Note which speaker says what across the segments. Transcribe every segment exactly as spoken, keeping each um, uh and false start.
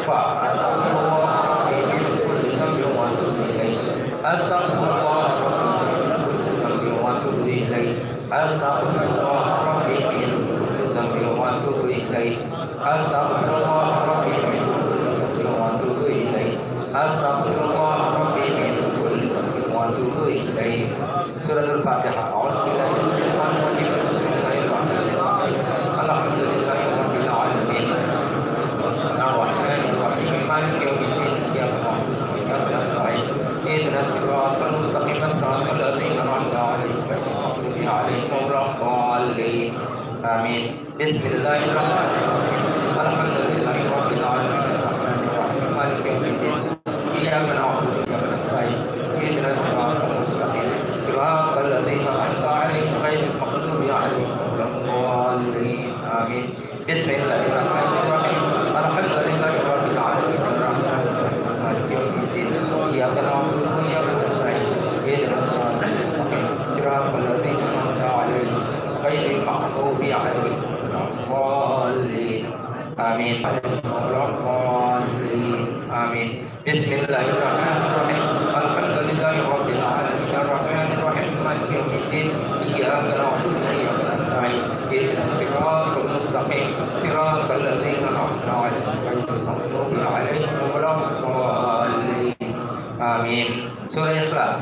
Speaker 1: istighfar. Astagfirullah Rabbi min kulli dhanbin wa atubu ilaih. Astagfirullah Rabbi wa atubu ilaih. Astagfirullah Rabbi min kulli dhanbin wa atubu ilaih. Astagfirullah Rabbi min kulli dhanbin wa atubu ilaih. Astagfirullah Rabbi min kulli dhanbin wa atubu ilaih. Surah Al-Fatihah. A'udzu billahi minasyaitonir rajim. Bismillahirrahmanirrahim. Alhamdulillahirabbil alamin. Ar-Rahmanir Rahim. Maliki yaumiddin. Iyyaka na'budu wa iyyaka nasta'in. Ihdinas siratal mustaqim. Siratal ladzina an'amta 'alaihim ghairil maghdubi 'alaihim waladdallin. Amin. Bismillahirrahmanirrahim. Alhamdulillahirabbil alamin. Ar-Rahmanir Rahim. Maliki yaumiddin. Iyyaka na'budu wa iyyaka nasta'in. Ihdinas siratal mustaqim. Siratal ladzina an'amta 'alaihim ghairil maghdubi 'alaihim waladdallin. Amin. Bismillahirrahmanirrahim. Alhamdulillahirabbil alamin. Ar-Rahmanir Rahim. Maliki yaumiddin. Iyyaka na'budu wa iyyaka nasta'in. Ihdinas siratal mustaqim. Siratal ladzina an'amta 'alaihim ghairil maghdubi 'alaihim waladdallin. Amin. Amin. Bismillahirrahmanirrahim. Alhamdulillahirabbil alamin. Ar-Rahmanir Rahim. Maliki yaumiddin. Iyyaka na'budu wa iyyaka nasta'in. Ihdinas siratal mustaqim. Siratal ladzina an'amta 'alaihim ghairil maghdubi 'alaihim waladdallin. Amin. Surah Ikhlas.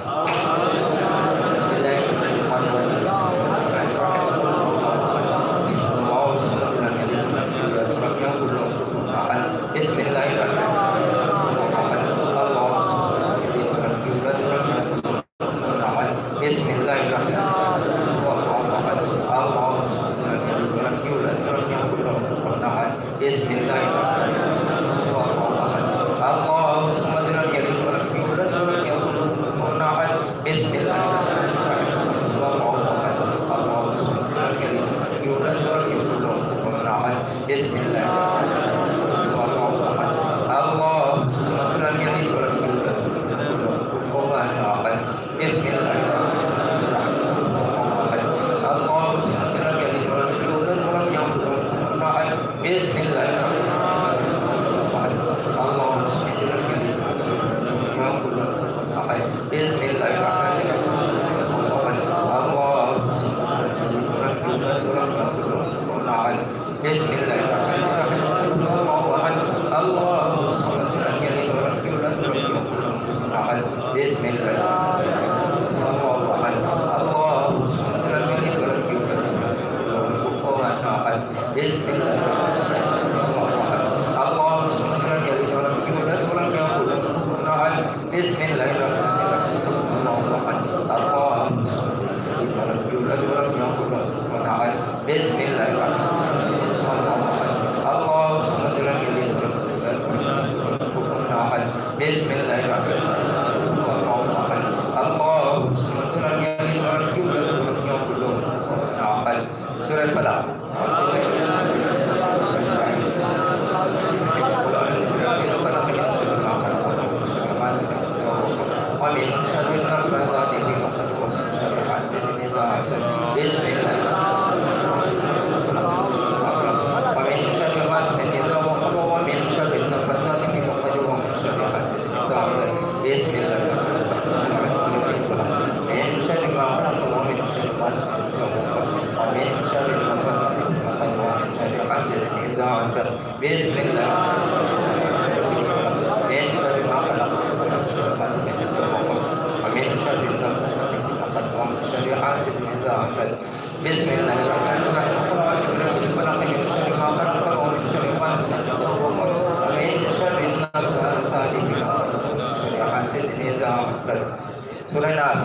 Speaker 1: Surah Nas.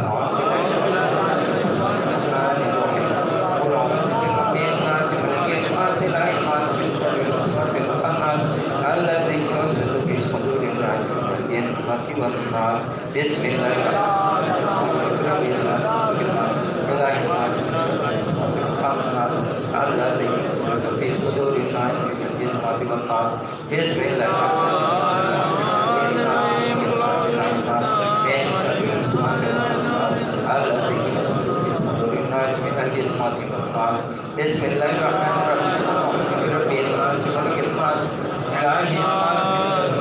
Speaker 1: Bismillahirrahmanirrahim.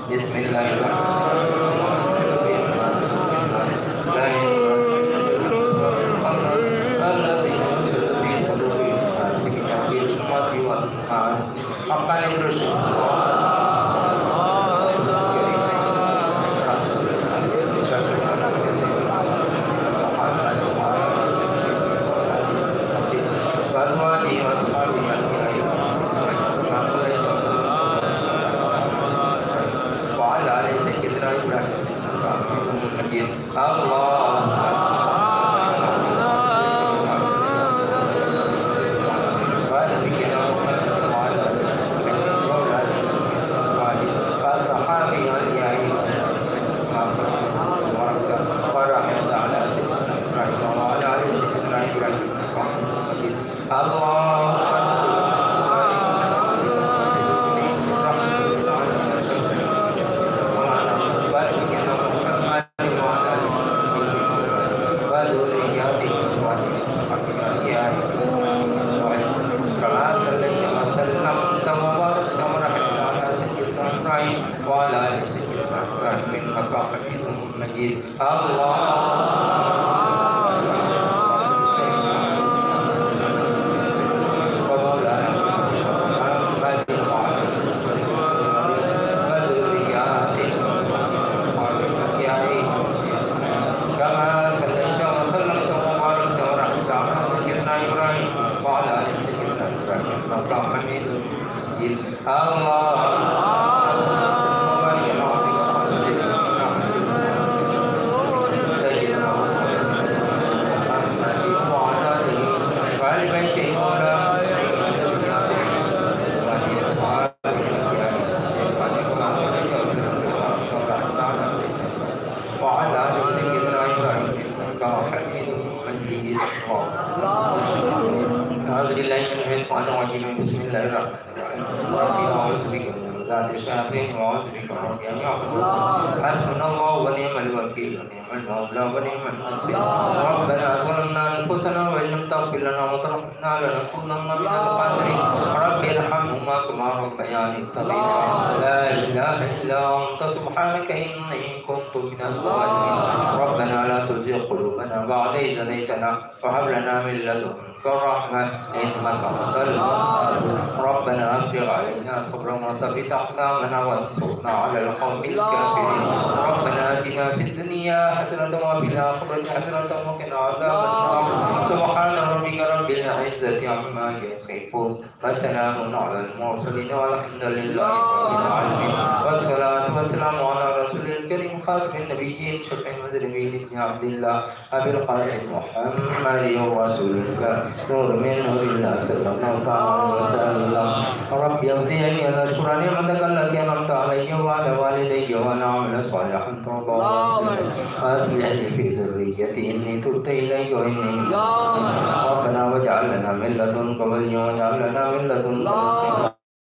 Speaker 1: وثبت أقدامنا وانصرنا على القوم الكافرين. ربنا آتنا في الدنيا حسنة وفي الآخرة حسنة وقنا عذاب النار. سبحان ربك رب العزة عما يصفون وسلام على المرسلين والحمد لله رب العالمين. والصلاة والسلام على رسول الكريم خاتم النبيين شفيع المذنبين ابن عبد الله أبي القاسم محمد رسول الله نور من نور الله صلى الله عليه وسلم. رب أوزعني أن أشكر نعمتك التي أنعمت علي وعلى والدي وأن أعمل صالحا ترضاه وأصلح لي في ذريتي إني تبت إليك وإني من المسلمين. ربنا واجعل لنا من لدنك وليا واجعل لنا من لدنك نصيرا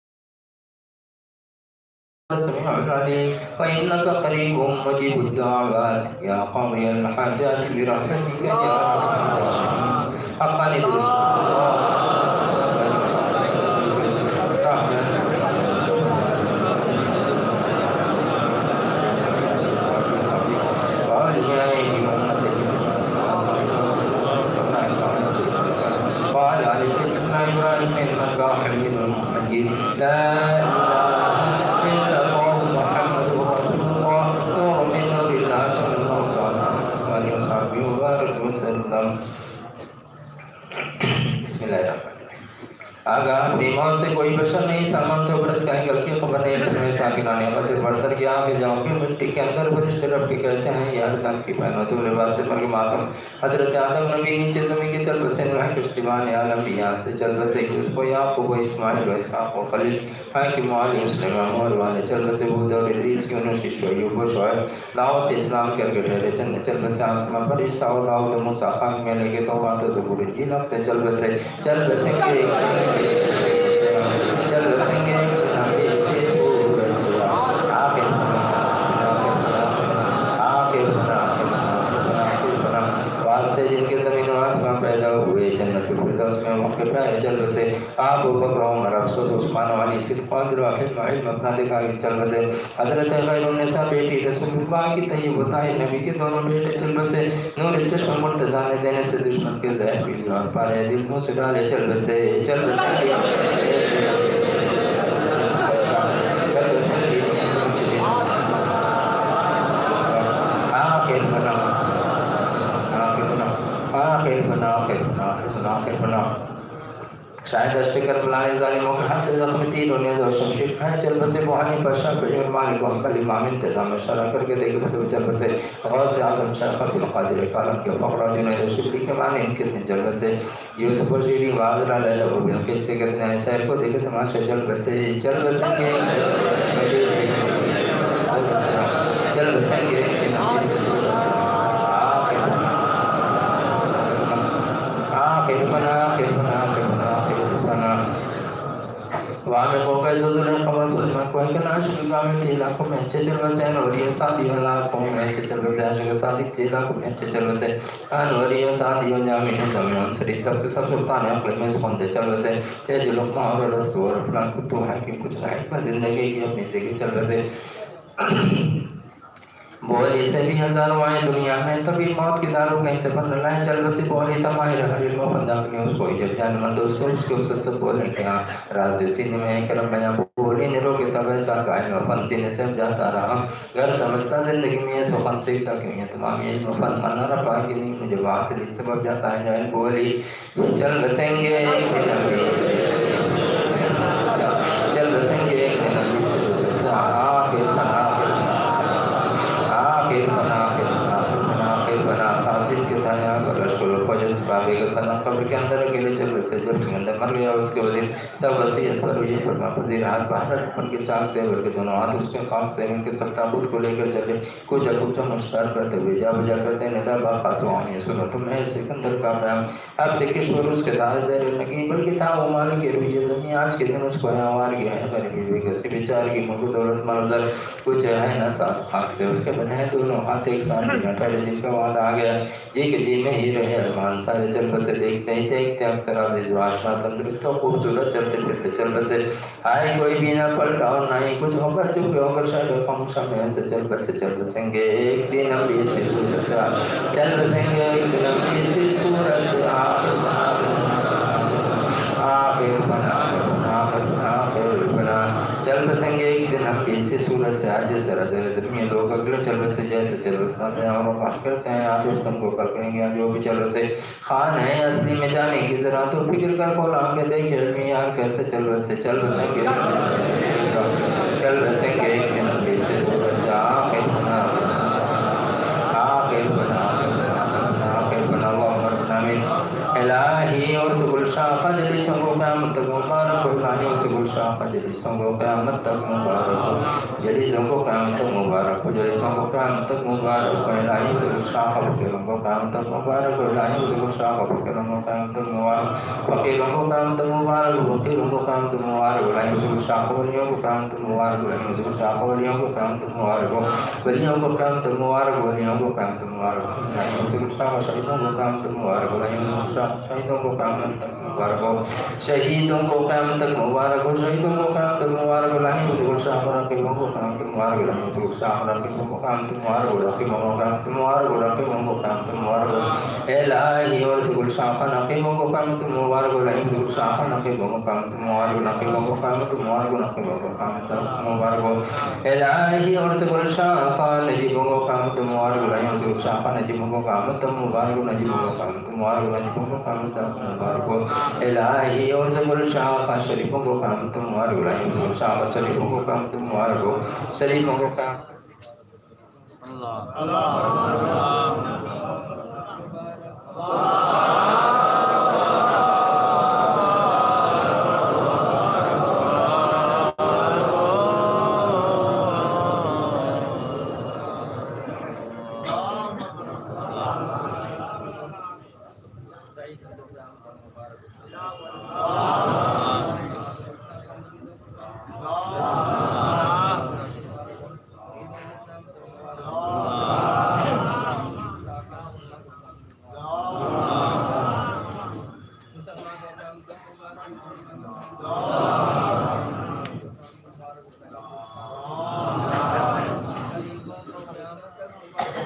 Speaker 1: السميع العليم فإنك قريب مجيب الدعوات يا قاضي الحاجات برحمتك يا أرحم الراحمين. حقا ادرس وعلى آل سيدنا إبراهيم إنك حميد مجيد. لا إله إلا الله محمد رسول الله نور من نور الله صلى الله عليه وصحبه وبارك وسلم. बिस्मिल्लाहिर्रहमानिर्रहीम। आगा अपनी मौत से कोई बशर नहीं, सलमान से बरस का गलती खबर नहीं, समय साकिनाने का से बढ़कर गया कि जाओ कि मिट्टी के अंदर फरिश्ते रब के कहते हैं या तन की पहनो तो लिबास से मर मातम। हजरत आदम नबी नीचे जमीन के चल बसे नूह पुश्तवान आलम यहाँ से चल बसे कि उसको याकूब व इस्माइल व इसहाक व खलील हाकिम वाली सुलेमान और वाले चल बसे हूद और इदरीस की उन्होंने शुएब व शुएब दावत इस्लाम करके ठहरे चंद चल बसे आसमां पर ईसा और दाऊद मूसा खाक में लगे तो बात तो बुरी जी लगते चल बसे चल बसे चल बसेंगे नबी से सूरज से आखिर आखिर आखिर वास्ते जिनके ज़मीन आसमां पैदा हुए जन्नत फिरदौस में के प्राय चल बसे आप बकर उमर अफसर उस्मान वाली सिद्दीक़ राफिल इल्म अपना दिखा के चल बसे हजरत खैरुन्निसा बेटी रसूलुल्लाह की तैयब बताए नबी के दोनों बेटे चल बसे नूर चश्म मुर्तज़ा ने देने से दुश्मन के ज़हर पी लिया और पारे दिल मुँह से डाले चल बसे चल बसे आखिर बना आखिर बना आखिर बना आखिर बना आखिर बना शायद अश्तिकर बुलाने जालिमों के हाथ से जख्मी तीन होने जो शमशीर खाए चल बसे बुहानी पर शक पर मालिक वक्ल इमाम इंतजाम में शरा करके देखे तो चल बसे गौर से आदम शेख अब्दुल कादिर कालम के फखरा जुनैद शिबली के माने इनके चल बसे यूसुफ रशीदी वाजरा लैला को बिल्किस से करने ऐसा को देखे तमाशा चल बसे चल बसेंगे चल बसेंगे आखिर बना आखिर बना आखिर बना वहाँ में कोई ज़रूर है खबर सुन में कोई के नाच लगा में चेला को मैं चल बसे नौरिया शादी वाला को मैं चल बसे आशिक शादी चेला को मैं चल बसे नौरिया शादी हो जामी है जामी हम सरी सब सब सुल्तान है अपने में स्पंदे चल बसे ये जो लोग मार रस्त और प्लान को तो है कि कुछ नहीं मैं जिंदगी की अपनी से की चल बसे बोली से भी हजारों आए दुनिया में तभी मौत की दारू कहीं से बन रहा है चल बसी बोली तमाही हरील को बंदा अपने उसको जब जानमंद दोस्तों उसके उससे सब बोले कि हाँ राजदेसी ने मैं करम मैं बोली निरो के तब ऐसा गाय में फंती ने सब जाता रहा घर समझता जिंदगी में ये सोफन सीखता क्यों है तमाम ये फन मना रहा कि नहीं मुझे वहाँ से लिख सबब जाता है जाए बोली चल बसेंगे एक दिन अभी चल बसेंगे एक दिन अभी आखिर आखिर बना आखिर बना बना आखिर बना सात दिन के था यहाँ पर लश्कर फजर से बाबे का सनम कब्र के अंदर अकेले चल बसे जब अंदर मर गया उसके वजीर सब वसीयत पर ये फरमा पजीर हाथ बाहर रखन के चाक से भर के दोनों हाथ उसके खास से उनके सब ताबूत को लेकर चले कुछ कुछ मुस्कार करते हुए जा बजा करते निदा बाखास ये सुनो तुम्हें सिकंदर का प्याम अब देखिए शोर उसके दाज दे लगी बल्कि था वो मालिक के रुइये जमीन आज के दिन उसको आवार गया है मेरे बीवी कैसे बेचार की मुल्क दौलत मरदर कुछ है ना साथ खाक से उसके बने हैं दोनों हाथ एक साथ पहले जिनका वादा आ गया जी के जी में ही रहे अरमान सारे चल बसे देखते ही देखते अक्सर आजीज वाशना तंदुरुस्त और खूबसूरत चलते फिरते चल बसे आए कोई भी ना पलटा और ना ही कुछ होकर चुप होकर शायद खामोशा में ऐसे चल बसे चल बसेंगे एक दिन हम ये सूरज चल बसेंगे एक दिन हम ये सूरज आखिर बना आखिर आखिर बना चल बसेंगे एक दिन हम इसी सूरत से आज जैसे में लोग अगले चल बसे जैसे चल बसना है और बात करते हैं आप तुमको कर करेंगे जो भी चल बसे खान है असली में जाने की जरा तो फिक्र कर खोल आके देखे यार कैसे चल बसे चल बसेंगे चल बसेंगे एक दिन हम इसी सूरत से आखिर बना आखिर बना आखिर बना वो अमर नामिन इलाही और गुलशाह जली संगो क़यामत तक मुबारक हो इलाही और गुलशाह जली संगो क़यामत तक मुबारक हो जली संगो क़यामत तक मुबारक हो जली संगो क़यामत तक मुबारक हो इलाही और गुलशाह के रंगो क़यामत तक मुबारक हो इलाही और गुलशाह के रंगो क़यामत तक मुबारक फकीर रंगो क़यामत तक मुबारक हो फकीर रंगो क़यामत तक मुबारक हो इलाही और गुलशाह वलियों को क़यामत तक मुबारक हो इलाही और गुलशाह वलियों को क़यामत तक मुबारक हो वलियों को क़यामत तक मुबारक हो वलियों को क़यामत तक मुबारक हो इलाही और गुलशाह शहीदों को क़यामत तक मुबारक हो इलाही और गुलशाह शहीदों को क़यामत तक मुबारक हो शहीदों को क़यामत तक मुबारक हो शहीदों को क़यामत तक मुबारक हो लानी को गुलशाह रकीबों को क़यामत तक मुबारक हो लानी को गुलशाह रकीबों को क़यामत तक मुबारक हो रकीबों को क़यामत तक मुबारक हो रकीबों को क़यामत तक मुबारक हो इलाही और गुलशाह रकीबों को क़यामत तक मुबारक हो लानी को गुलशाह रकीबों को क़यामत तक मुबारक हो रकीबों को क़यामत तक मुबारक हो रकीबों को क़यामत तक मुबारक हो इलाही और गुलशाह नजीबों को क़यामत तक मुबारक हो लानी को गुलशाह नजीबों को क़यामत तक मुबारक हो नजीबों को क़यामत तक मुबारक हो नजीबों को क़यामत तक मुबारक हो इलाही और गुलशाह शरीफों को क़यामत तक मुबारक हो लानी को गुलशाह शरीफों को क़यामत तक मुबारक हो शरीफों को क़यामत अल्लाह अल्लाह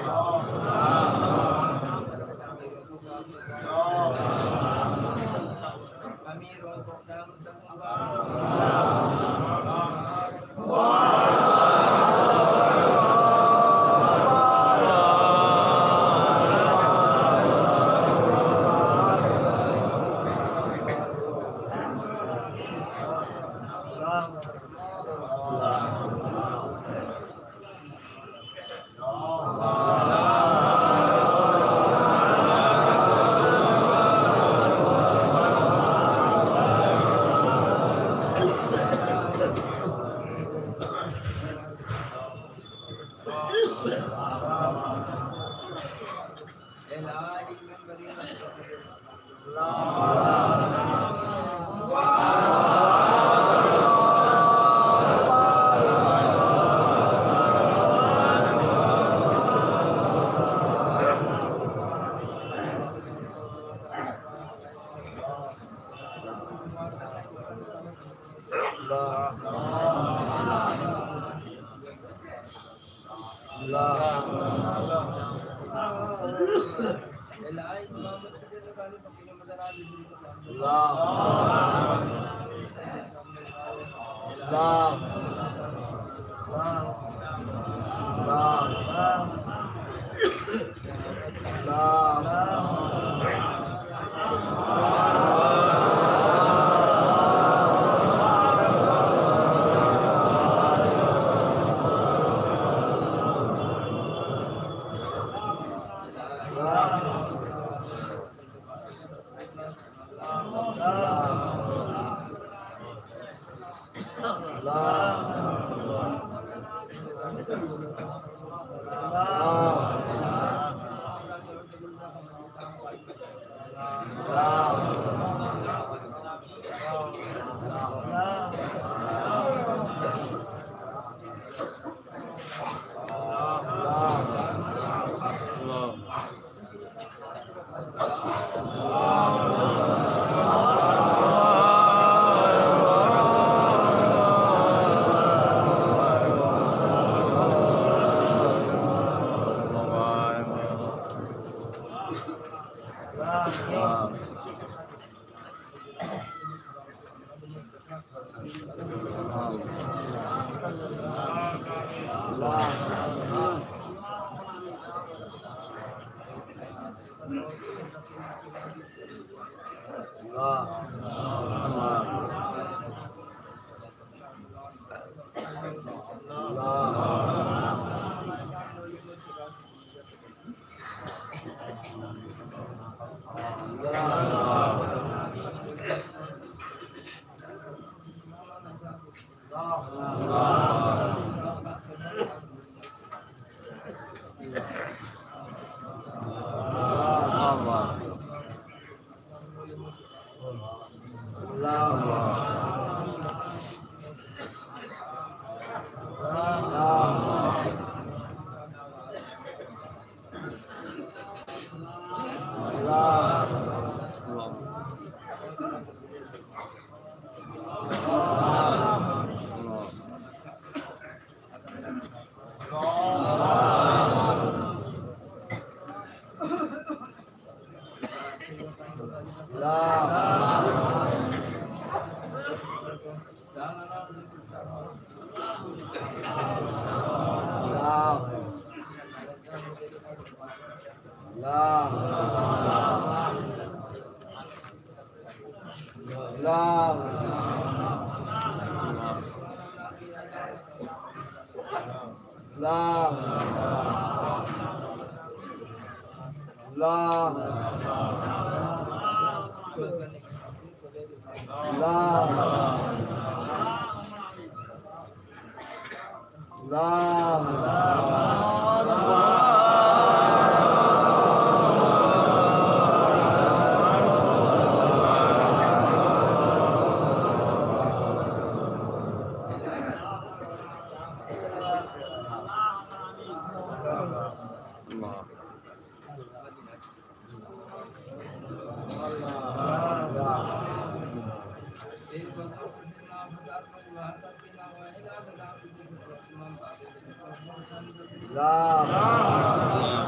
Speaker 2: Ram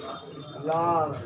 Speaker 2: Allah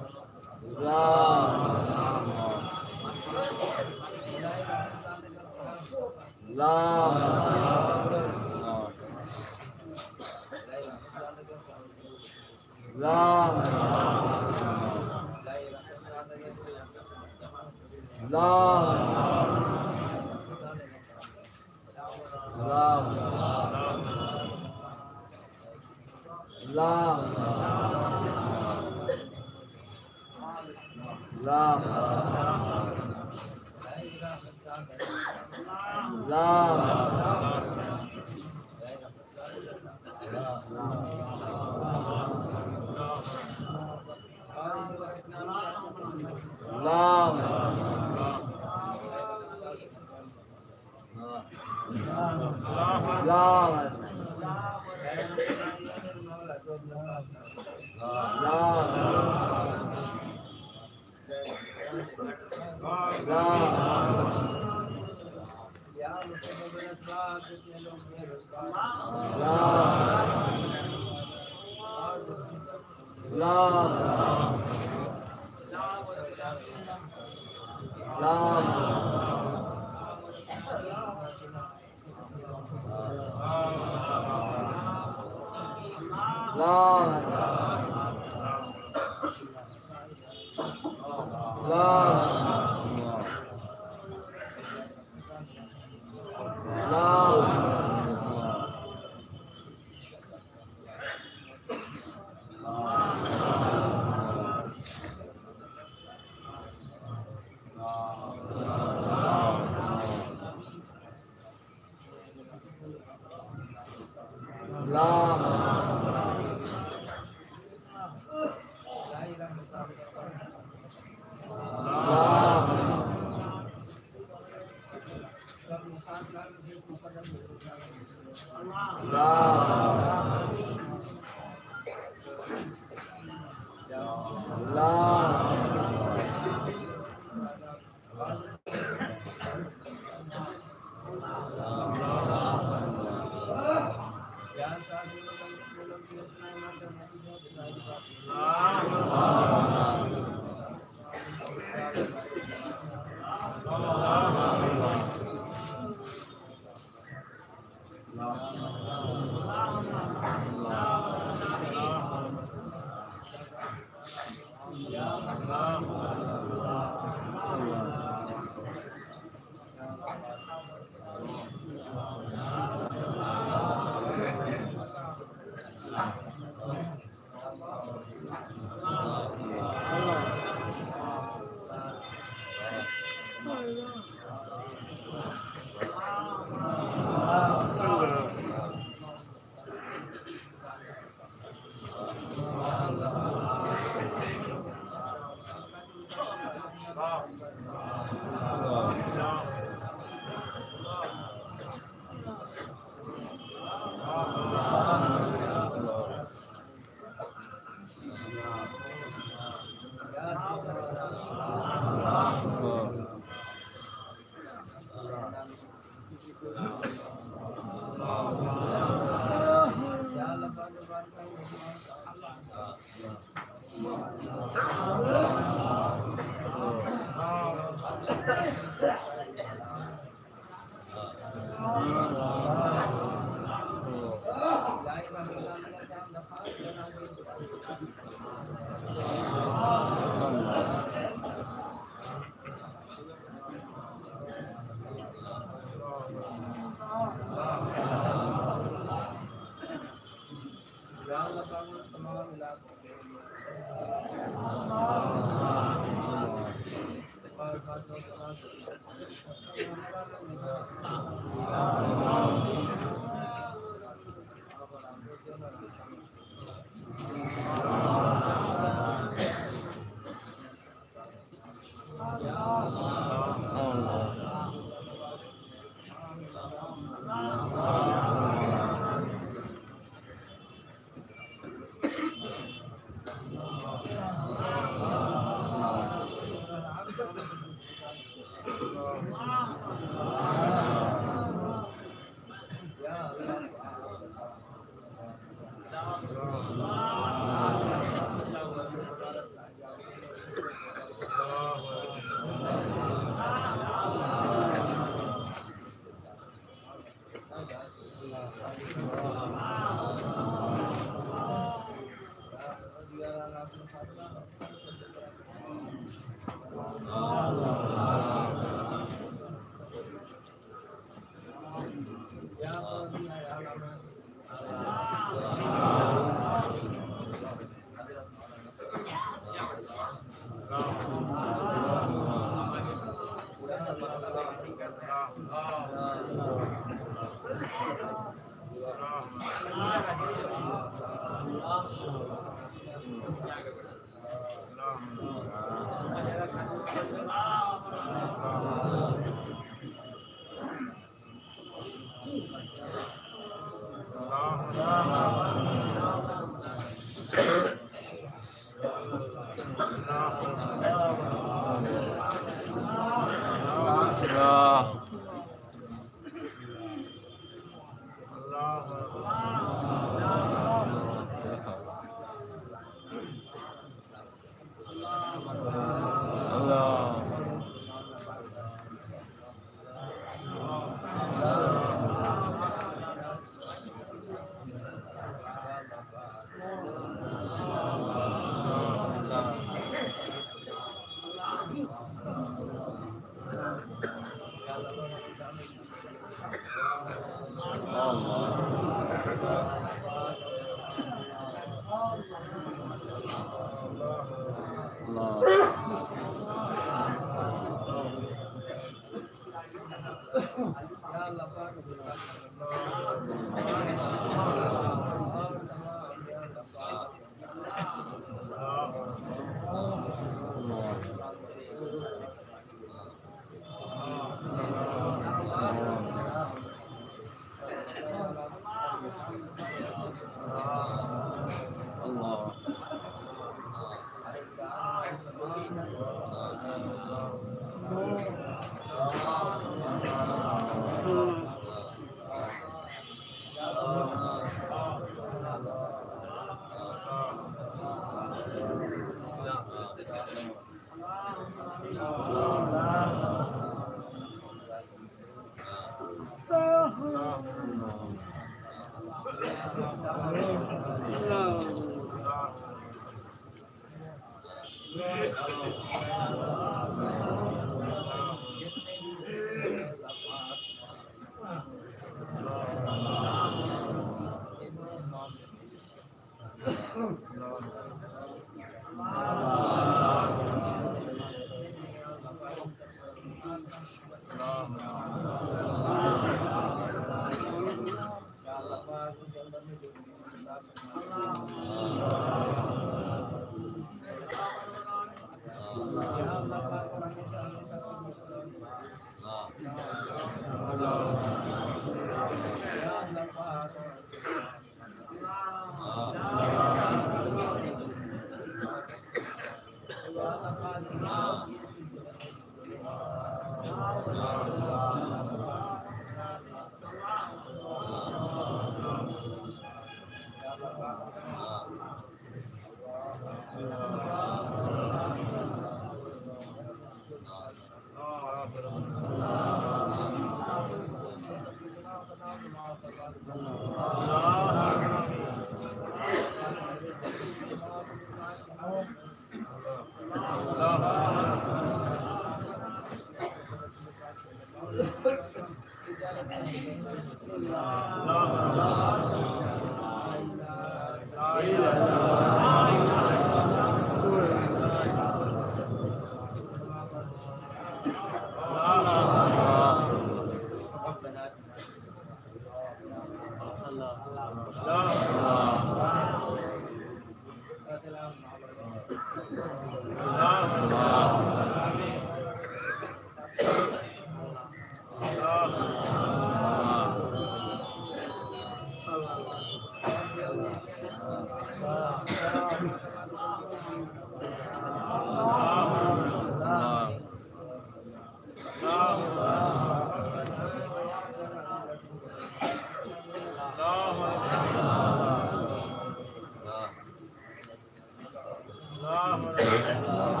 Speaker 2: Allah